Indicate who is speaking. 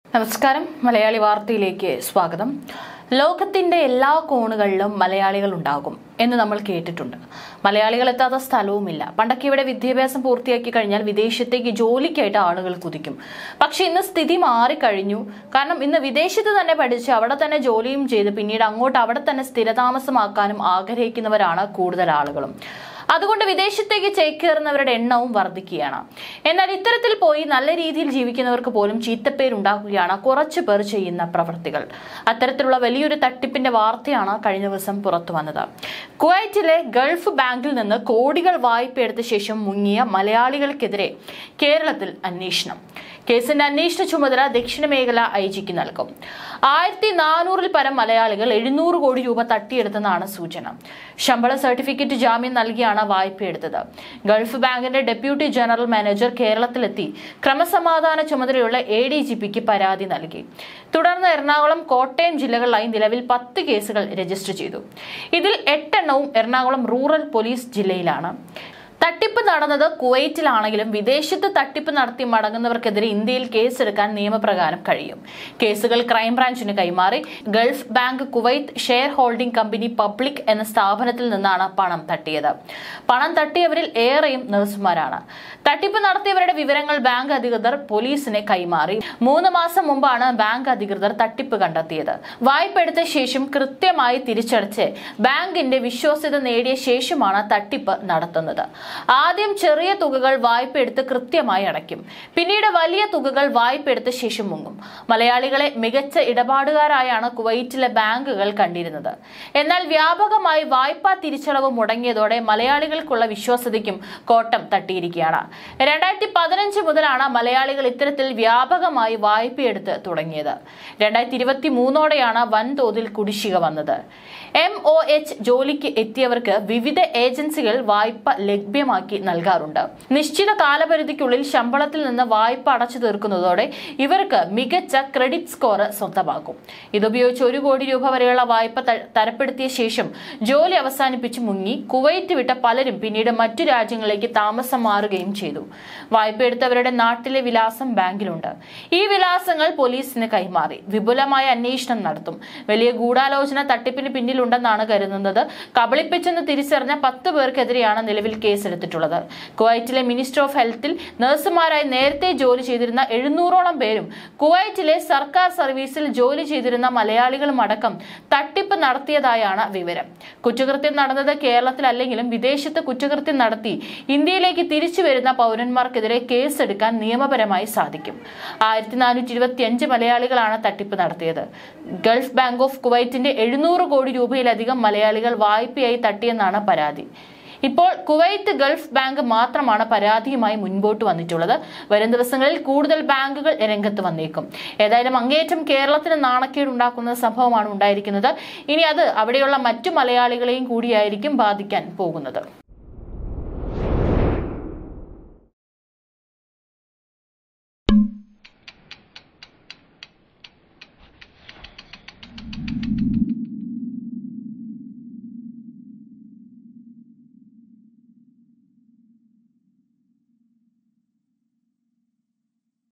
Speaker 1: നമസ്കാരം മലയാളി വാർത്തയിലേക്ക് സ്വാഗതം. ലോകത്തിന്റെ എല്ലാ കോണുകളിലും മലയാളികൾ ഉണ്ടാകും എന്ന് നമ്മൾ കേട്ടിട്ടുണ്ട്. മലയാളികൾ എത്താത്ത സ്ഥലവുമില്ല. പണ്ടൊക്കെ ഇവിടെ വിദ്യാഭ്യാസം പൂർത്തിയാക്കി കഴിഞ്ഞാൽ വിദേശത്തേക്ക് ജോലിക്കായിട്ട് ആളുകൾ കുതിക്കും. പക്ഷെ ഇന്ന് സ്ഥിതി മാറിക്കഴിഞ്ഞു. കാരണം ഇന്ന് വിദേശത്ത് തന്നെ പഠിച്ച് അവിടെ തന്നെ ജോലിയും ചെയ്ത് പിന്നീട് അങ്ങോട്ട് അവിടെ തന്നെ സ്ഥിരതാമസമാക്കാനും ആഗ്രഹിക്കുന്നവരാണ് കൂടുതൽ ആളുകളും. അതുകൊണ്ട് വിദേശത്തേക്ക് ചേക്കേറുന്നവരുടെ എണ്ണവും വർദ്ധിക്കുകയാണ്. എന്നാൽ ഇത്തരത്തിൽ പോയി നല്ല രീതിയിൽ ജീവിക്കുന്നവർക്ക് പോലും ചീത്തപ്പേരുണ്ടാക്കുകയാണ് കുറച്ചു പേർ ചെയ്യുന്ന പ്രവൃത്തികൾ. അത്തരത്തിലുള്ള വലിയൊരു തട്ടിപ്പിന്റെ വാർത്തയാണ് കഴിഞ്ഞ ദിവസം പുറത്തു വന്നത്. കുവൈറ്റിലെ ഗൾഫ് ബാങ്കിൽ നിന്ന് കോടികൾ വായ്പയെടുത്ത ശേഷം മുങ്ങിയ മലയാളികൾക്കെതിരെ കേരളത്തിൽ അന്വേഷണം. കേസിന്റെ അന്വേഷണ ചുമതല ദക്ഷിണ മേഖല ഐജിക്ക് നൽകും. 1400-ൽ പരം മലയാളികൾ 700 കോടി രൂപ തട്ടിയെടുത്തെന്നാണ് സൂചന. ശമ്പള സർട്ടിഫിക്കറ്റ് ജാമ്യം നൽകിയാണ് വായ്പയെടുത്തത്. ഗൾഫ് ബാങ്കിന്റെ ഡെപ്യൂട്ടി ജനറൽ മാനേജർ കേരളത്തിലെത്തി ക്രമസമാധാന ചുമതലയുള്ള ADGPക്ക് പരാതി നൽകി. തുടർന്ന് എറണാകുളം, കോട്ടയം ജില്ലകളിലായി നിലവിൽ 10 കേസുകൾ രജിസ്റ്റർ ചെയ്തു. ഇതിൽ 8 എണ്ണവും എറണാകുളം റൂറൽ പോലീസ് ജില്ലയിലാണ്. തട്ടിപ്പ് നടന്നത് കുവൈറ്റിലാണെങ്കിലും വിദേശത്ത് തട്ടിപ്പ് നടത്തി മടങ്ങുന്നവർക്കെതിരെ ഇന്ത്യയിൽ കേസെടുക്കാൻ നിയമപ്രകാരം കഴിയും. കേസുകൾ ക്രൈംബ്രാഞ്ചിന് കൈമാറി. Gulf bank Kuwait share holding company public എന്ന സ്ഥാപനത്തിൽ നിന്നാണ് പണം തട്ടിയത്. പണം തട്ടിയവരിൽ ഏറെയും നഴ്സുമാരാണ്. തട്ടിപ്പ് നടത്തിയവരുടെ വിവരങ്ങൾ ബാങ്ക് അധികൃതർ പോലീസിന് കൈമാറി. 3 മാസം മുമ്പാണ് ബാങ്ക് അധികൃതർ തട്ടിപ്പ് കണ്ടെത്തിയത്. വായ്പ എടുത്ത ശേഷം കൃത്യമായി തിരിച്ചടച്ച് ബാങ്കിന്റെ വിശ്വാസ്യത നേടിയ ശേഷമാണ് തട്ടിപ്പ് നടത്തുന്നത്. ആദ്യം ചെറിയ തുകകൾ വായ്പ എടുത്ത് കൃത്യമായി അടയ്ക്കും. പിന്നീട് വലിയ തുകകൾ വായ്പ എടുത്ത ശേഷം മുങ്ങും. മലയാളികളെ മികച്ച ഇടപാടുകാരായാണ് കുവൈറ്റിലെ ബാങ്കുകൾ കണ്ടിരുന്നത്. എന്നാൽ വ്യാപകമായി വായ്പാ തിരിച്ചടവ് മുടങ്ങിയതോടെ മലയാളികൾക്കുള്ള വിശ്വാസ്യതയ്ക്കും കോട്ടം തട്ടിയിരിക്കുകയാണ്. 2015 മുതലാണ് മലയാളികൾ ഇത്തരത്തിൽ വ്യാപകമായി വായ്പയെടുത്ത് തുടങ്ങിയത്. 2023ഓടെയാണ് വൻതോതിൽ കുടിശ്ശിക വന്നത്. MOH ജോലിക്ക് എത്തിയവർക്ക് വിവിധ ഏജൻസികൾ വായ്പ ലഭ്യമാക്കി നൽകാറുണ്ട്. നിശ്ചിത കാലപരിധിക്കുള്ളിൽ ശമ്പളത്തിൽ നിന്ന് വായ്പ അടച്ചു തീർക്കുന്നതോടെ ഇവർക്ക് മികച്ച ക്രെഡിറ്റ് സ്കോർ സ്വന്തമാക്കും. ഇതുപയോഗിച്ച് 1 കോടി രൂപ വരെയുള്ള വായ്പ തരപ്പെടുത്തിയ ശേഷം ജോലി അവസാനിപ്പിച്ച് മുങ്ങി കുവൈറ്റ് വിട്ട പലരും പിന്നീട് മറ്റു രാജ്യങ്ങളിലേക്ക് താമസം മാറുകയും ചെയ്തു. വായ്പ എടുത്തവരുടെ നാട്ടിലെ വിലാസം ബാങ്കിലുണ്ട്. ഈ വിലാസങ്ങൾ പോലീസിന് കൈമാറി വിപുലമായ അന്വേഷണം നടത്തും. വലിയ ഗൂഢാലോചന തട്ടിപ്പിന് പിന്നിലുണ്ടെന്നാണ് കരുതുന്നത്. കബളിപ്പിച്ചെന്ന് തിരിച്ചറിഞ്ഞ 10 പേർക്കെതിരെയാണ് നിലവിൽ കേസെടുത്തിട്ടുള്ളത്. കുവൈറ്റിലെ മിനിസ്റ്റർ ഓഫ് ഹെൽത്തിൽ നഴ്സുമാരായി നേരത്തെ ജോലി ചെയ്തിരുന്ന 700ഓളം പേരും കുവൈറ്റിലെ സർക്കാർ സർവീസിൽ ജോലി ചെയ്തിരുന്ന മലയാളികളും അടക്കം തട്ടിപ്പ് നടത്തിയതായാണ് വിവരം. കുറ്റകൃത്യം നടന്നത് കേരളത്തിലല്ലെങ്കിലും വിദേശത്ത് കുറ്റകൃത്യം നടത്തി ഇന്ത്യയിലേക്ക് തിരിച്ചു വരുന്ന പൗരന്മാർക്കെതിരെ കേസെടുക്കാൻ നിയമപരമായി സാധിക്കും. 1425 മലയാളികളാണ് തട്ടിപ്പ് നടത്തിയത്. ഗൾഫ് ബാങ്ക് ഓഫ് കുവൈറ്റിന്റെ 700 കോടി രൂപയിലധികം മലയാളികൾ വായ്പയായി തട്ടിയെന്നാണ് പരാതി. ഇപ്പോൾ കുവൈത്ത് ഗൾഫ് ബാങ്ക് മാത്രമാണ് പരാതിയുമായി മുൻപോട്ട് വന്നിട്ടുള്ളത്. വരും ദിവസങ്ങളിൽ കൂടുതൽ ബാങ്കുകൾ രംഗത്ത് വന്നേക്കും. ഏതായാലും അങ്ങേയറ്റം കേരളത്തിന് നാണക്കേടുണ്ടാക്കുന്ന സംഭവമാണ് ഉണ്ടായിരിക്കുന്നത്. ഇനി അത് അവിടെയുള്ള മറ്റു മലയാളികളെയും കൂടിയായിരിക്കും ബാധിക്കാൻ പോകുന്നത്.